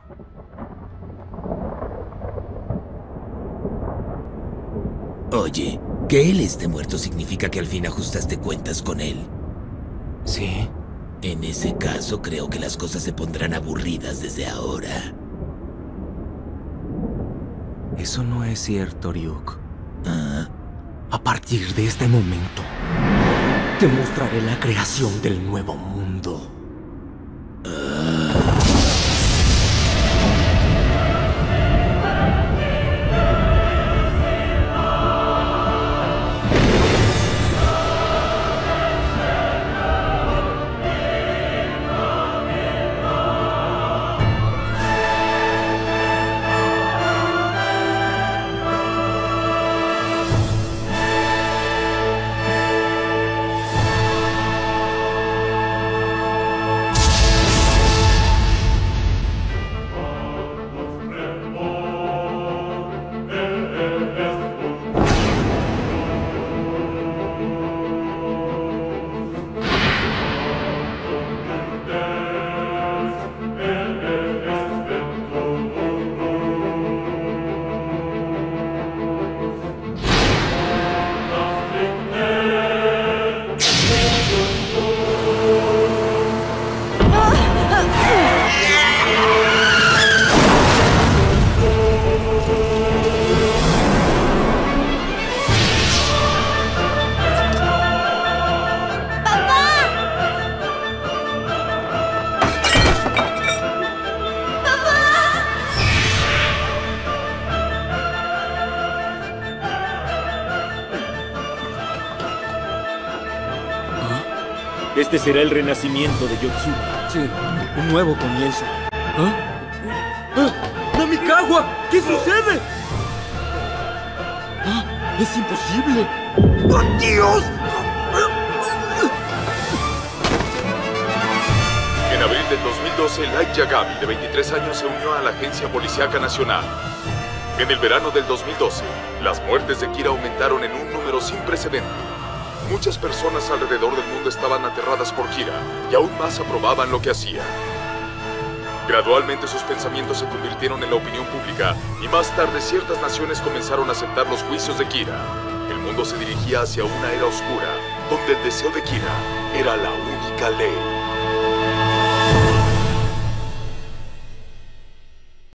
Oye, que él esté muerto significa que al fin ajustaste cuentas con él. Sí. En ese caso, creo que las cosas se pondrán aburridas desde ahora. Eso no es cierto, Ryuk. ¿Ah? A partir de este momento, te mostraré la creación del nuevo mundo. Este será el renacimiento de Yotsuba. Sí, un nuevo comienzo. ¿Ah? ¡Ah! ¡Namikawa! ¿Qué sucede? ¡Ah! ¡Es imposible! ¡Oh, Dios! En abril del 2012, Light Yagami, de 23 años, se unió a la Agencia Policíaca Nacional. En el verano del 2012, las muertes de Kira aumentaron en un número sin precedente. Muchas personas alrededor del mundo estaban aterradas por Kira y aún más aprobaban lo que hacía. Gradualmente sus pensamientos se convirtieron en la opinión pública y más tarde ciertas naciones comenzaron a aceptar los juicios de Kira. El mundo se dirigía hacia una era oscura, donde el deseo de Kira era la única ley.